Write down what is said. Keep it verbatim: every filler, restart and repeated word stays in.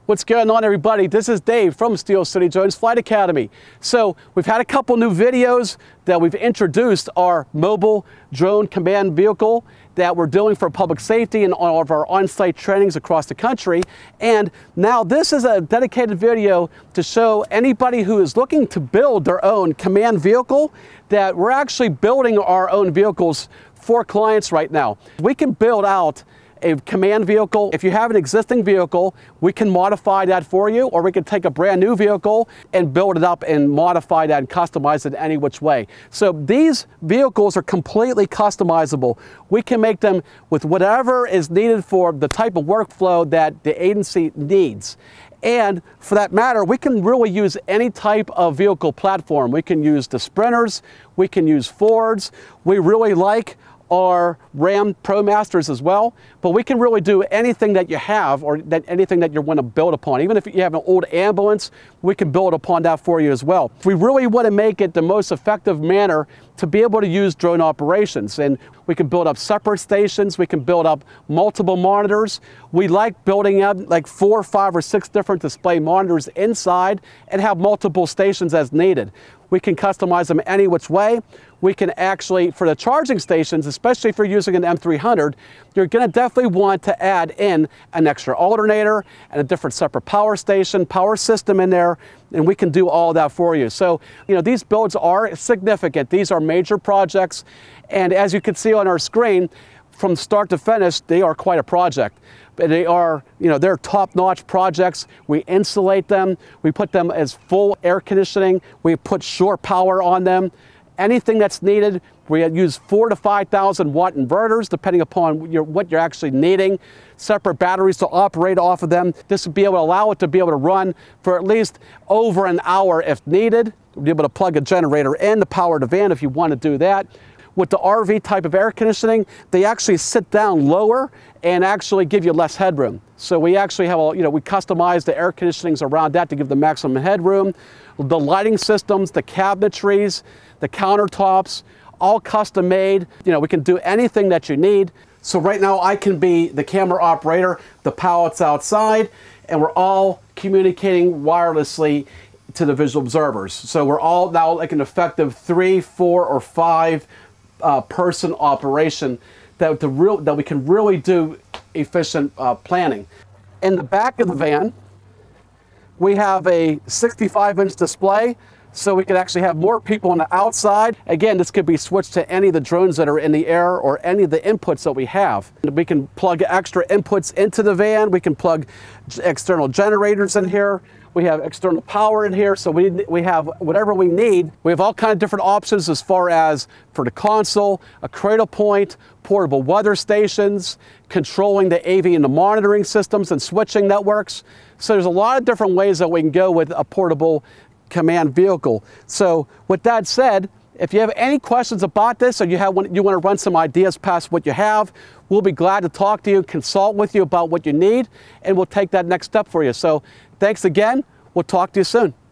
What's going on, everybody? This is Dave from Steel City Drones Flight Academy. So we've had a couple new videos that we've introduced our mobile drone command vehicle that we're doing for public safety and all of our on-site trainings across the country. And now this is a dedicated video to show anybody who is looking to build their own command vehicle that we're actually building our own vehicles for clients right now. We can build out a command vehicle. If you have an existing vehicle, we can modify that for you, or we can take a brand new vehicle and build it up and modify that and customize it any which way. So these vehicles are completely customizable. We can make them with whatever is needed for the type of workflow that the agency needs. And for that matter, we can really use any type of vehicle platform. We can use the Sprinters, we can use Fords. We really like our Ram ProMasters as well, but we can really do anything that you have or that anything that you want to build upon. Even if you have an old ambulance, we can build upon that for you as well. We really want to make it the most effective manner to be able to use drone operations, and we can build up separate stations, we can build up multiple monitors. We like building up like four, five, or six different display monitors inside and have multiple stations as needed. We can customize them any which way. We can actually, for the charging stations, especially if you're using an M three hundred, you're going to definitely want to add in an extra alternator and a different separate power station, power system in there, and we can do all that for you. So, you know, these builds are significant. These are major projects, and as you can see on our screen, from start to finish, they are quite a project. But they are, you know, they're top-notch projects. We insulate them. We put them as full air conditioning. We put shore power on them. Anything that's needed, we use four to five thousand watt inverters, depending upon your, what you're actually needing. Separate batteries to operate off of them. This would be able to allow it to be able to run for at least over an hour if needed. We'll be able to plug a generator in to power the van if you want to do that. With the R V type of air conditioning, they actually sit down lower and actually give you less headroom. So we actually have, a, you know, we customize the air conditionings around that to give the maximum headroom. The lighting systems, the cabinetries, the countertops, all custom made. You know, we can do anything that you need. So right now I can be the camera operator, the pilot's outside, and we're all communicating wirelessly to the visual observers. So we're all now like an effective three, four, or five Uh, person operation that, the real, that we can really do efficient uh, planning. In the back of the van, we have a sixty-five inch display, so we can actually have more people on the outside. Again, this could be switched to any of the drones that are in the air or any of the inputs that we have. We can plug extra inputs into the van. We can plug external generators in here. We have external power in here, so we, we have whatever we need. We have all kinds of different options as far as for the console, a cradle point, portable weather stations, controlling the A V and the monitoring systems and switching networks. So there's a lot of different ways that we can go with a portable command vehicle. So with that said, if you have any questions about this, or you, have, you want to run some ideas past what you have, we'll be glad to talk to you, consult with you about what you need, and we'll take that next step for you. So thanks again. We'll talk to you soon.